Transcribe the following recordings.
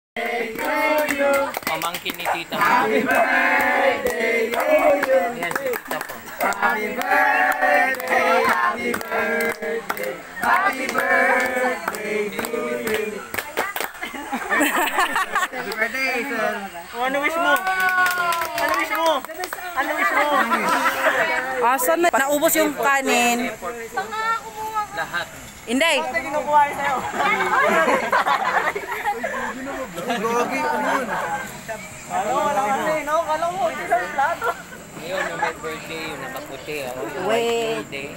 Pamangkin ni tita mo. Happy birthday to you. Ayan si tita po. Happy birthday, happy birthday, happy birthday to you. Happy birthday, sir. Ano wish mo? Ano wish mo? Ano wish mo? Asan na? Naubos yung kanin. Lahat. Hindi. Kinukuha niya sa'yo. Gogi, ano yun? Wala kasi, no? Kala mo, ito sa plato. Ngayon, yung may birthday, yung nakaputi. Wait. Birthday.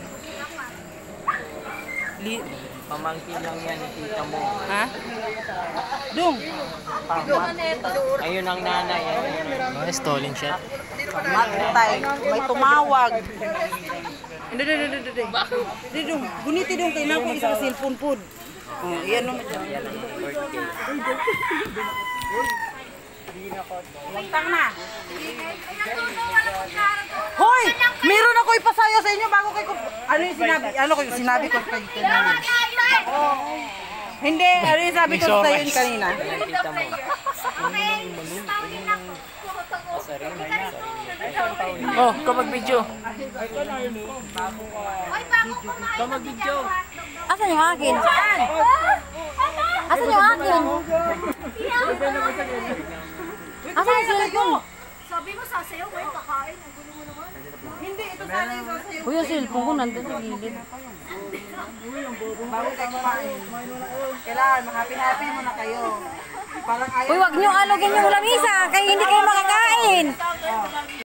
Pamangkin lang yan, tita mo. Ha? Dung. Ayun ang nanay. Stolen shot. Matay. May tumawag. Hindi. Hindi dung. Guniti dung. Kailangan ko isang cellphone po. Yan naman. Yan ang birthday. Magtang na. Hoy! Meron ako ipasayo sa inyo bago kayo. Ano yung sinabi? Ano yung sinabi ko kayo kanina? Hindi. Ano yung sabi ko sa inyo kanina? Ayan, tita mo. Oh, kapag video. Kapag video. Asan yung akin? Asan yung akin? Asan yung cellphone? Sabi mo sasayaw, ngayon kakain. Ang gulo mo naman. Hindi. Ito sana yung sasayo. Uy, yung cellphone ko nandun sa gilid. Bago kayo kumain. Kailangan, happy-happy muna kayo. Parang ayaw. Uy, wag niyong alugin yung lamisa kaya hindi kayo makakain.